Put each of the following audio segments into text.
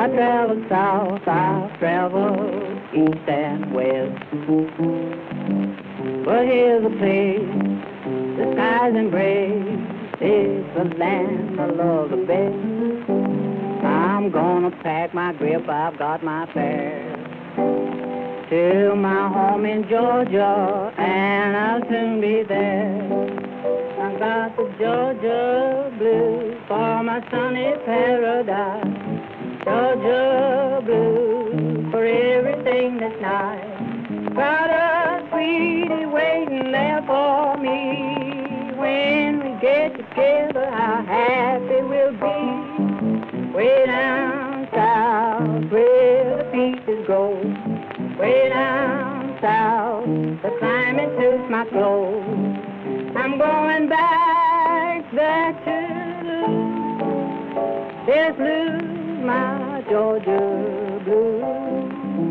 traveled south, I've traveled east and west. But here's a place, the skies embrace, it's the land I love the best. I'm gonna pack my grip, I've got my fare to my home in Georgia, and I'll soon be there. I got the Georgia blues for my sunny paradise. Georgia blues for everything that's nice. Got a sweetie waiting there for me. When we get together, how happy we'll be. Way down south where the peaches grow. Way down south, the climate suits my clothes. I'm going back there to just lose my Georgia blues.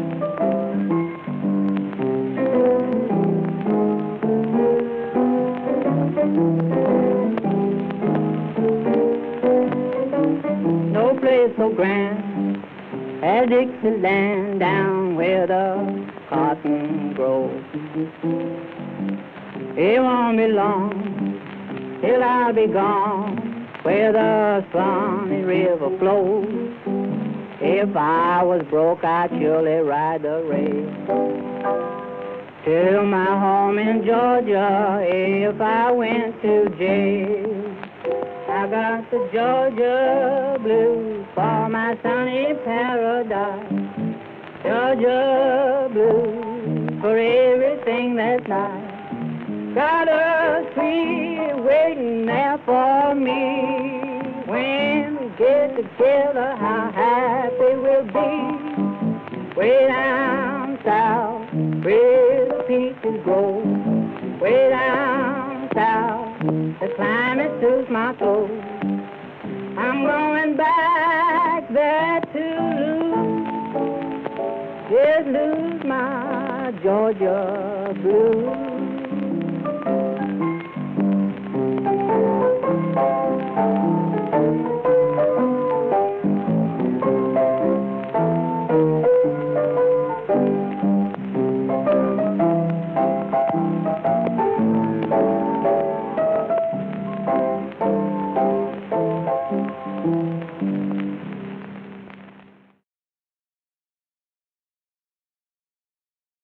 No place so grand as Dixieland, down where the cotton grows. It won't be long till I'll be gone, where the sunny river flows. If I was broke, I'd surely ride the rail to my home in Georgia. If I went to jail, I got the Georgia blues for my sunny paradise. Georgia blues for everything that's nice. Got a sweet waiting there for me. When we get together, how happy we'll be. Way down south where the peaches grow. Way down south, the climate suits my clothes. I'm going back there to lose my Georgia blues.